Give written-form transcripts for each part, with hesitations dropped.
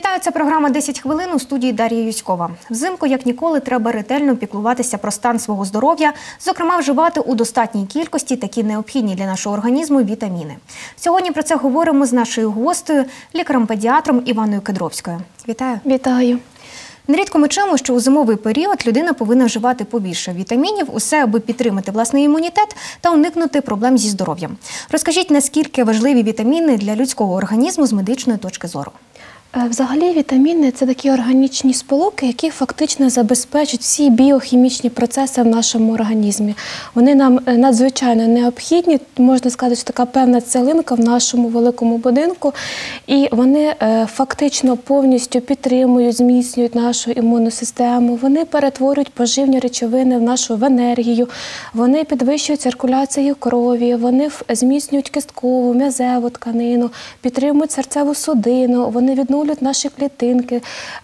Вітаю, це програма «10 хвилин», у студії Дар'я Юськова. Взимку, як ніколи, треба ретельно піклуватися про стан свого здоров'я, зокрема, вживати у достатній кількості такі необхідні для нашого організму вітаміни. Сьогодні про це говоримо з нашою гостею, лікарем-педіатром Іванною Кедровською. Вітаю. Вітаю. Нерідко ми чуємо, що у зимовий період людина повинна вживати побільше вітамінів, усе аби підтримати власний імунітет та уникнути проблем зі здоров'ям. Розкажіть, наскільки важливі вітаміни для людського організму з медичної точки зору? Взагалі вітаміни – це такі органічні сполуки, які фактично забезпечують всі біохімічні процеси в нашому організмі. Вони нам надзвичайно необхідні, можна сказати, що така певна цеглинка в нашому великому будинку. І вони фактично повністю підтримують, зміцнюють нашу імунну систему, вони перетворюють поживні речовини в енергію, вони підвищують циркуляцію крові, вони зміцнюють кісткову, м'язеву тканину, підтримують серцеву судину, вони відновлюють наші клітинки,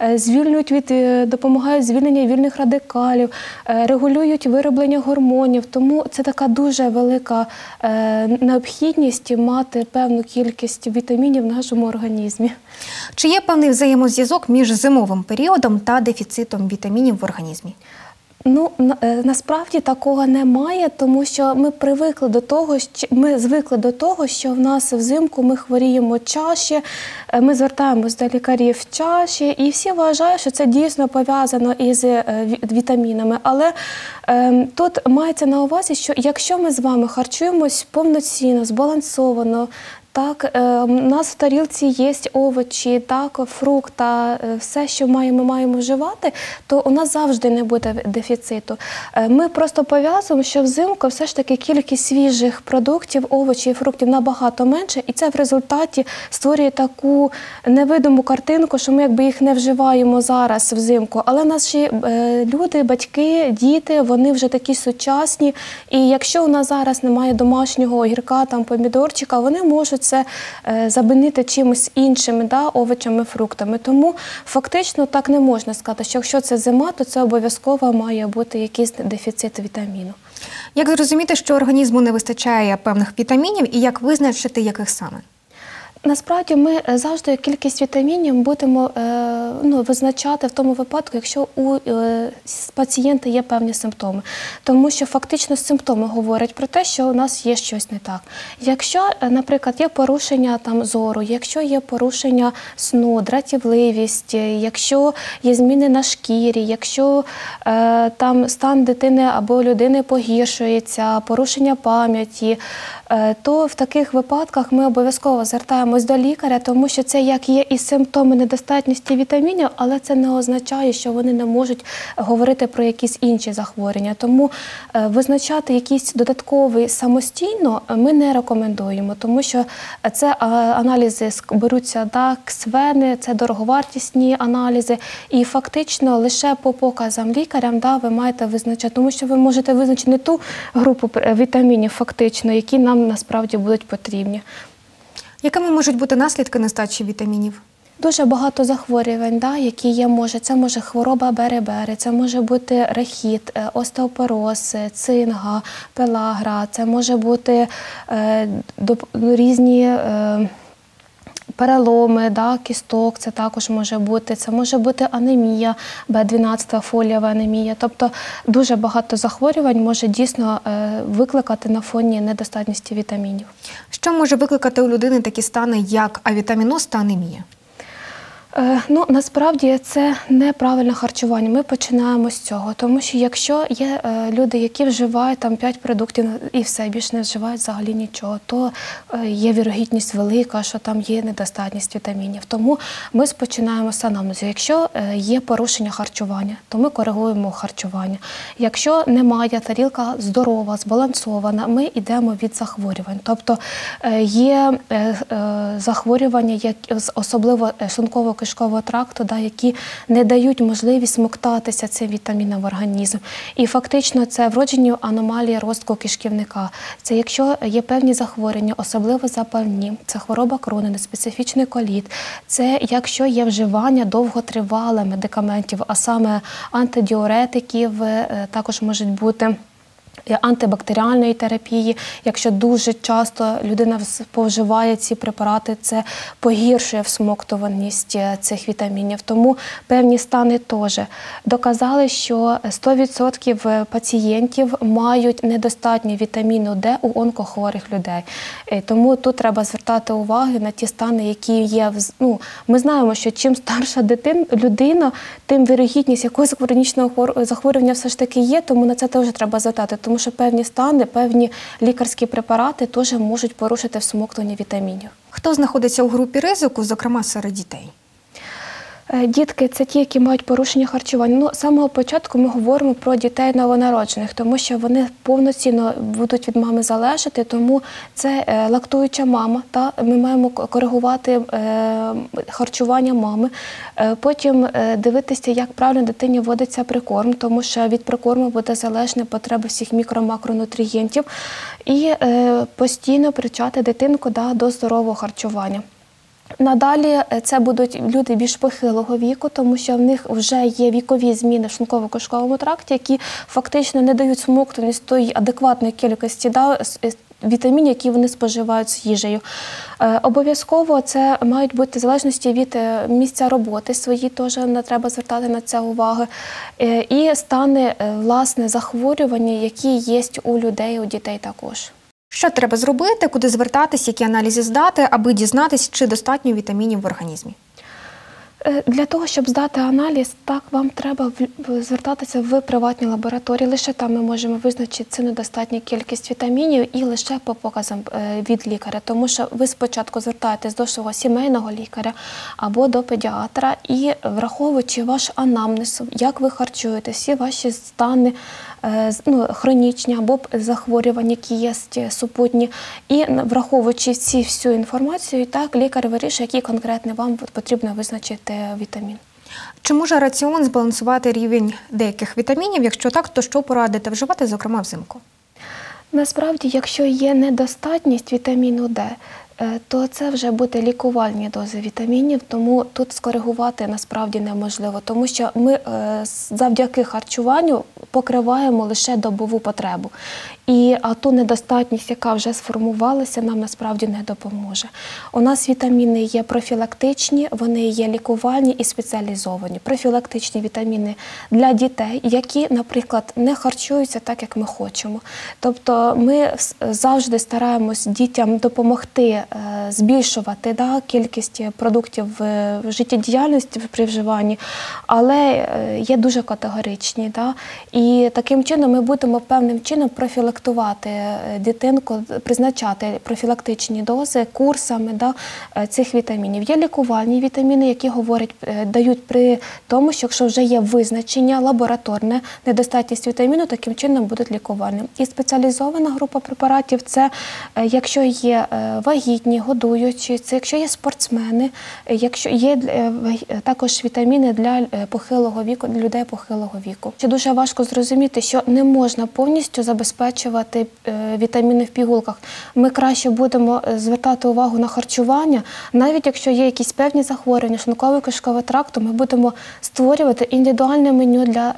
допомагають звільненню вільних радикалів, регулюють вироблення гормонів. Тому це така дуже велика необхідність мати певну кількість вітамінів в нашому організмі. Чи є певний взаємозв'язок між зимовим періодом та дефіцитом вітамінів в організмі? Насправді такого немає, тому що ми звикли до того, що в нас взимку ми хворіємо чаще, ми звертаємось до лікарів чаще, і всі вважають, що це дійсно пов'язано із вітамінами. Але тут мається на увазі, що якщо ми з вами харчуємось повноцінно, збалансовано, так, у нас в тарілці є овочі, так, фрукти, все, що ми маємо вживати, то у нас завжди не буде дефіциту. Ми просто пов'язуємо, що взимку все ж таки кількість свіжих продуктів, овочів і фруктів набагато менше, і це в результаті створює таку невидиму картинку, що ми якби їх не вживаємо зараз взимку. Але наші люди, батьки, діти, вони вже такі сучасні, і якщо у нас зараз немає домашнього огірка, там, помідорчика, вони можуть це замінити чимось іншим, овочами, фруктами. Тому фактично так не можна сказати, що якщо це зима, то це обов'язково має бути якийсь дефіцит вітаміну. Як зрозуміти, що організму не вистачає певних вітамінів і як визначити, яких саме? Насправді ми завжди кількість вітамінів будемо визначати в тому випадку, якщо у пацієнта є певні симптоми. Тому що фактично симптоми говорять про те, що у нас є щось не так. Якщо, наприклад, є порушення зору, якщо є порушення сну, дратівливість, якщо є зміни на шкірі, якщо стан дитини або людини погіршується, порушення пам'яті, то в таких випадках ми обов'язково звертаємось до лікаря, тому що це як є і симптоми недостатності вітамінів, але це не означає, що вони не можуть говорити про якісь інші захворювання. Тому визначати якісь додаткові самостійно ми не рекомендуємо, тому що це аналізи беруться з вени, це дороговартісні аналізи, і фактично лише по показам лікарям ви маєте визначати, тому що ви можете визначити не ту групу вітамінів фактично, які нам насправді будуть потрібні. Якими можуть бути наслідки нестачі вітамінів? Дуже багато захворювань, які є. Це може хвороба бери-бери, це може бути рахіт, остеопороз, цинга, пелагра, це може бути різні переломи, кісток, це також може бути анемія, Б12, фолієва анемія. Тобто дуже багато захворювань може дійсно викликати на фоні недостатності вітамінів. Що може викликати у людини такі стани, як авітаміноз та анемія? Насправді це неправильне харчування. Ми починаємо з цього, тому що якщо є люди, які вживають 5 продуктів і все, більше не вживають взагалі нічого, то є вірогідність велика, що там є недостатність вітамінів. Тому ми починаємо з анамнезу. Якщо є порушення харчування, то ми коригуємо харчування. Якщо немає, тарілка здорова, збалансована, ми йдемо від захворювань. Тобто є захворювання, особливо шлунково-кишкового тракту, які не дають можливість смоктатися цим вітаміном в організм. І фактично це вроджені аномалії ростку кишківника. Це якщо є певні захворювання, особливо запальні, це хвороба Крона, неспецифічний коліт, це якщо є вживання довготривале медикаментів, а саме антидіуретиків, також можуть бути антибактеріальної терапії. Якщо дуже часто людина споживає ці препарати, це погіршує всмоктуваність цих вітамінів. Тому певні стани теж доказали, що 100% пацієнтів мають недостатньо вітаміну Д у онкохворих людей. Тому тут треба звертати увагу на ті стани, які є. Ми знаємо, що чим старша людина, тим вірогідність якогось хронічного захворювання все ж таки є, тому на це теж треба звертати. Тому що певні стани, певні лікарські препарати теж можуть порушити всмоктування вітамінів. Хто знаходиться у групі ризику, зокрема серед дітей? Дітки – це ті, які мають порушення харчування. З самого початку ми говоримо про дітей новонароджених, тому що вони повноцінно будуть від мами залежати, тому це лактуюча мама. Ми маємо коригувати харчування мами, потім дивитися, як правильно дитині вводиться прикорм, тому що від прикорму буде залежна потреба всіх мікро-макронутрієнтів, і постійно привчати дитинку до здорового харчування. Надалі це будуть люди більш похилого віку, тому що в них вже є вікові зміни в шлунково-кишковому тракті, які фактично не дають смоктуваність тої адекватної кількості вітамінів, які вони споживають з їжею. Обов'язково це мають бути в залежності від місця роботи свої, теж не треба звертати на це увагу, і стани, власне, захворювання, які є у людей, у дітей також. Що треба зробити, куди звертатись, які аналізи здати, аби дізнатись, чи достатньо вітамінів в організмі? Для того, щоб здати аналіз, вам треба звертатися в приватні лабораторії. Лише там ми можемо визначити недостатню кількість вітамінів і лише по показам від лікаря. Тому що ви спочатку звертаєтесь до свого сімейного лікаря або до педіатра і враховуючи ваш анамнез, як ви харчуєте, всі ваші стани хронічні або захворювання, які є супутні, і враховуючи всю інформацію, лікар вирішує, який конкретно вам потрібно визначити вітамін. Чи може раціон збалансувати рівень деяких вітамінів? Якщо так, то що порадите вживати, зокрема взимку? Насправді, якщо є недостатність вітаміну Д, то це вже буде лікувальні дози вітамінів, тому тут скоригувати насправді неможливо, тому що ми завдяки харчуванню покриваємо лише добову потребу. А ту недостатність, яка вже сформувалася, нам насправді не допоможе. У нас вітаміни є профілактичні, вони є лікувальні і спеціалізовані. Профілактичні вітаміни для дітей, які, наприклад, не харчуються так, як ми хочемо. Тобто ми завжди стараємось дітям допомогти збільшувати кількість продуктів в життєдіяльності при вживанні, але є дуже категоричні. І таким чином ми будемо певним чином профілактувати дитинку, призначати профілактичні дози курсами цих вітамінів. Є лікувальні вітаміни, які дають при тому, що якщо вже є визначення лабораторне, недостатність вітаміну, таким чином будуть лікувальні. І спеціалізована група препаратів – це якщо є вагітні, годуючі, це якщо є спортсмени, якщо є також вітаміни для похилого віку, для людей похилого віку. Ще дуже важко зрозуміти, що не можна повністю забезпечувати вітаміни в пігулках. Ми краще будемо звертати увагу на харчування, навіть якщо є якісь певні захворювання шлунково-кишкового тракту, ми будемо створювати індивідуальне меню для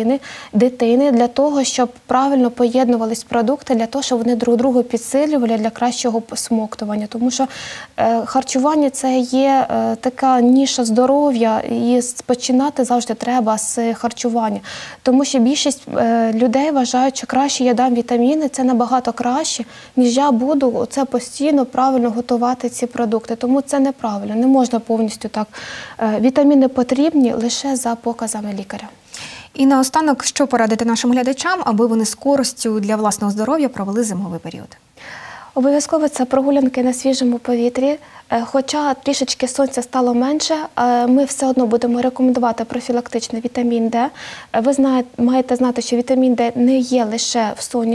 дитини, для того, щоб правильно поєднувались продукти, для того, щоб вони друг другу підсилювали для кращого смоктування. Тому що харчування – це є така ніша здоров'я, і починати завжди треба з харчування. Тому що більшість людей вважають, що краще я дам вітаміни, це набагато краще, ніж я буду постійно правильно готувати ці продукти. Тому це неправильно, не можна повністю так. Вітаміни потрібні лише за показами лікаря. І наостанок, що порадити нашим глядачам, аби вони з користю для власного здоров'я провели зимовий період? Обов'язково це прогулянки на свіжому повітрі. Хоча трішечки сонця стало менше, ми все одно будемо рекомендувати профілактичний вітамін Д. Ви маєте знати, що вітамін Д не є лише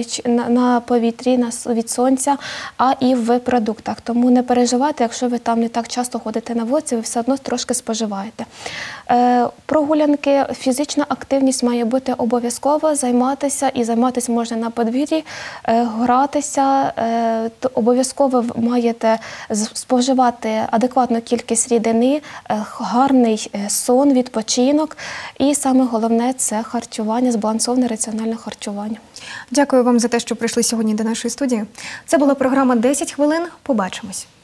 на повітрі від сонця, а і в продуктах. Тому не переживайте, якщо ви там не так часто ходите на вулиці, ви все одно трошки споживаєте. Прогулянки, фізична активність має бути обов'язково, займатися можна на подвір'ї, гратися, обов'язково маєте споживати вживати адекватну кількість рідини, гарний сон, відпочинок і саме головне – це харчування, збалансоване раціональне харчування. Дякую вам за те, що прийшли сьогодні до нашої студії. Це була програма «10 хвилин». Побачимось.